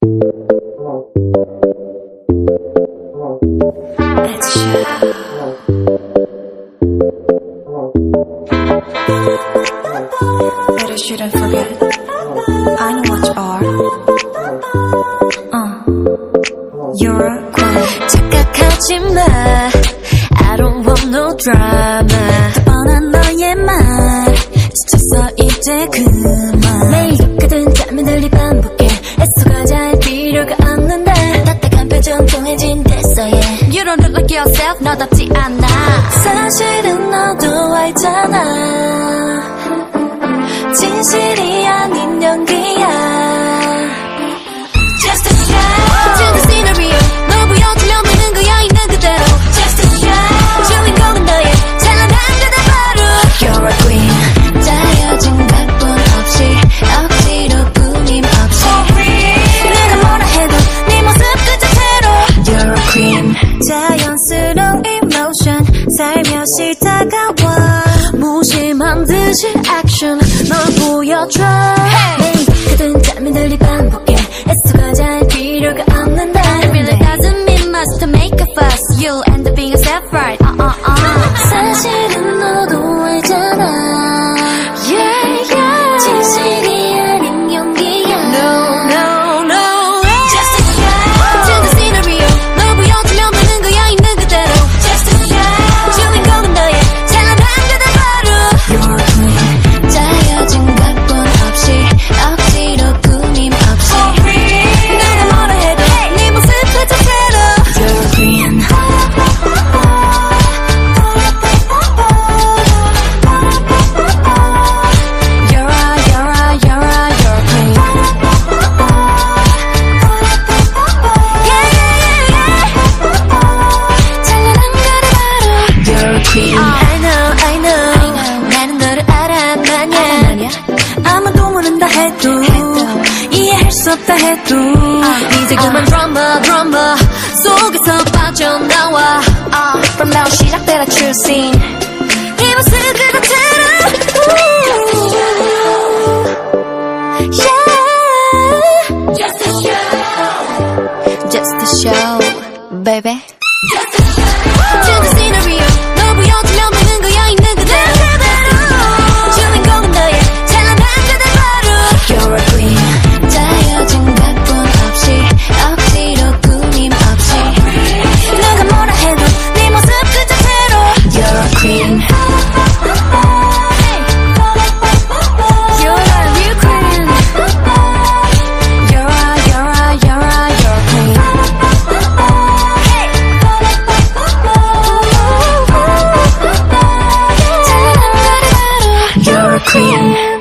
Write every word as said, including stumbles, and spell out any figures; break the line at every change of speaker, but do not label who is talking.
But I shouldn't forget, I know what you are. uh, You're a queen.
착각하지 마, I don't want no drama.
뻔한 너의 말 지쳤어 이제 그만.
매일 똑같은 잠이 들리 반복해. 애써가자 할 필요가 없는데 딱딱한 표정 통해진 됐어 yeah. You don't look like yourself, 너답지 않아.
사실은 너도 알잖아, 진실이 아닌 연기야.
Just a show to the scenery. 널 보여주려는 거야 있는 그대로. Just a show 주인공은 너의 찬란한 그대 바로.
You're a queen.
짜여진 각본 없이 억지로 꾸밈 없이
내가 뭐라 해도 네 모습 그 자체로. You're a queen. 자연스러운 emotion 살며시 다가와.
무심한 듯이 액션 널 보여줘. 매일 똑같은 잠이 들리 반복해. 애써가자 할 필요가 없는데 It really doesn't mean much to make a fuss. You'll end up being yourself right. uh, uh, uh.
사실은 너도 알잖아,
Yeah, yeah.
진실이 아닌 연기야.
No, no, no.
Just a show
To the scenery. 널 보여주려는 거야 있는 그대로.
Just a show
주인공은 너의 찬란한 그대 바로.
You're a queen.
짜여진 각본 없이 억지로 꾸밈 없이 내가 뭐라 해도 네 모습 그 자체로.
You're a queen.
You're a, you're a, you're a, you're a queen. Yeah, yeah, yeah, yeah. 찬란한 그대 바로.
You're a queen.
I know, I know. 나는 너를 알아 마냐.
아무도 모른다 해도 이해할 수 없다 해도
이제 그만 드라마 드라마 속에서 빠져나와.
From now 시작되라 true scene.
이 모습 그 자체로. Yeah.
Just a show.
Just a show, baby.
Just a show.
To the scenery. 널 보여주려는 거야 있는 그대로. 주인공은 너의 찬란한 그대 바로.
You're a queen.
짜여진 각본 없이 억지로 꾸밈 없이
내가 뭐라 해도
네 모습 그 자체로.
You're a queen.
You're a real queen. You're a, you're a, you're a, you're a queen. 찬란한 그대 바로.
You're a queen.